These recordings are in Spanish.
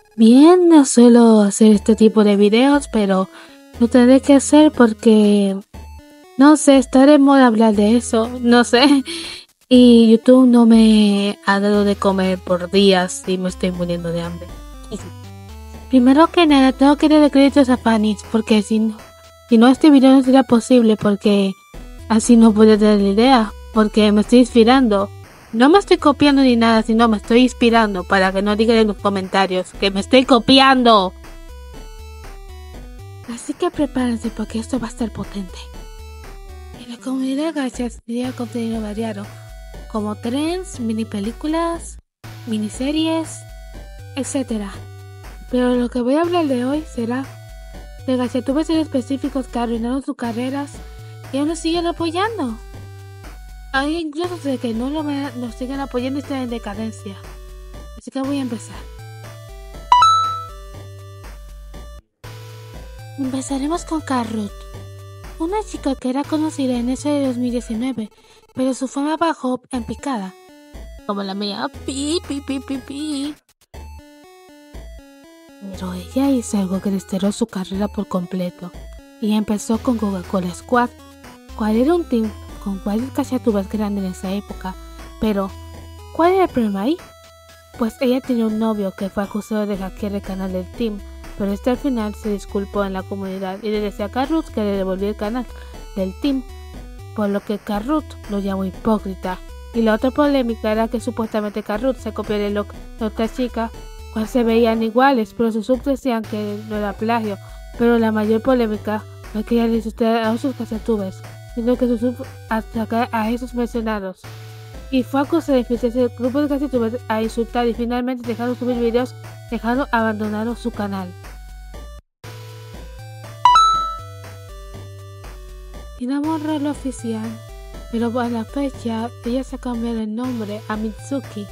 Bien, no suelo hacer este tipo de videos, pero lo tendré que hacer porque, no sé, estaré en moda hablar de eso, no sé. Y YouTube no me ha dado de comer por días y me estoy muriendo de hambre. Primero que nada, tengo que darle créditos a Fanny, porque si no este video no sería posible, porque así no puedo tener la idea, porque me estoy inspirando. No me estoy copiando ni nada, sino me estoy inspirando para que no digan en los comentarios que me estoy copiando. Así que prepárense porque esto va a estar potente. En la comunidad de gachas diría contenido variado, como trends, mini películas, miniseries, etc. Pero lo que voy a hablar de hoy será de gachatubers en específicos que arruinaron sus carreras y aún nos siguen apoyando. Hay incluso de que no nos siguen apoyando y están en decadencia. Así que voy a empezar. Empezaremos con Carrot, una chica que era conocida en ese de 2019, pero su fama bajó en picada, como la mía. Pi. Pero ella hizo algo que desterró su carrera por completo, y empezó con Coca-Cola Squad, cual era un team con varios cachatubas grandes en esa época. Pero, ¿cuál era el problema ahí? Pues ella tenía un novio que fue acusado de hackear el canal del team, pero este al final se disculpó en la comunidad y le decía a Carrot que le devolvió el canal del team, por lo que Carrot lo llamó hipócrita. Y la otra polémica era que supuestamente Carrot se copió de otra chica, cual se veían iguales, pero sus subs decían que no era plagio. Pero la mayor polémica no es que ella le insultó a otros cachatubers, sino que sus subs atacaron a esos mencionados. Y fue acusada de infiltrarse el grupo de cachatubers a insultar y finalmente dejaron subir videos, abandonaron su canal. Enamoró lo oficial, pero a la fecha ella se cambió el nombre a Mitsuki.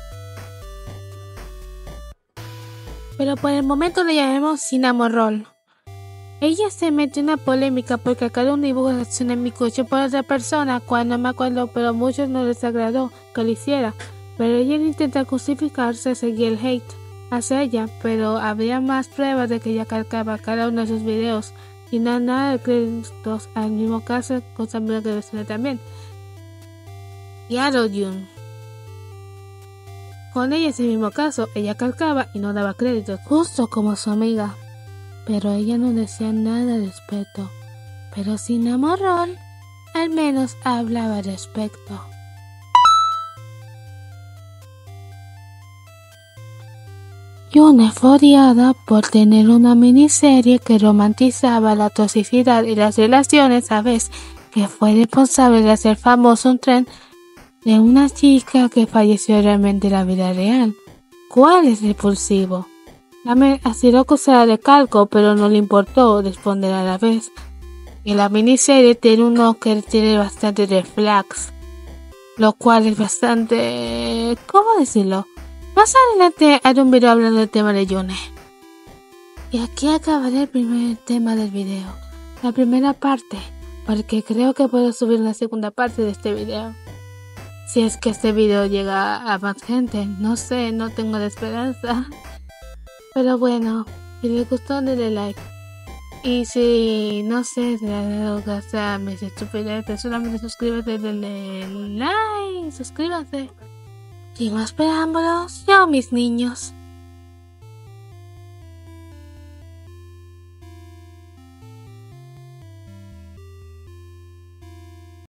Pero por el momento le llamemos Cinnamoroll. Ella se metió en una polémica porque cada un dibujo de Hatsune Miku hecho por otra persona, cuando no me acuerdo, pero a muchos no les agradó que lo hiciera. Pero ella intenta justificarse, seguir el hate hacia ella, pero habría más pruebas de que ella calcaba cada uno de sus videos y no nada de créditos, al mismo caso con su amiga de vecina también. Yaroyun. Con ella es el mismo caso, ella calcaba y no daba créditos, justo como su amiga. Pero ella no decía nada al respecto. Pero Cinnamoroll al menos hablaba al respecto. Yune fue odiada por tener una miniserie que romantizaba la toxicidad y las relaciones, a vez que fue responsable de hacer famoso un tren de una chica que falleció realmente en la vida real. ¿Cuál es repulsivo? Ha sido acusada de calco, pero no le importó responder a la vez. Y la miniserie tiene uno que tiene bastante red flags, lo cual es bastante... ¿cómo decirlo? Más adelante haré un video hablando del tema de Yune. Y aquí acabaré el primer tema del video, la primera parte, porque creo que puedo subir una segunda parte de este video. Si es que este video llega a más gente, no sé, no tengo la esperanza. Pero bueno, si les gustó denle like. Y si no sé, si les ha dado gracias a mis estupideces, solamente suscríbete, denle like, suscríbanse. Sin más preámbulos, yo mis niños.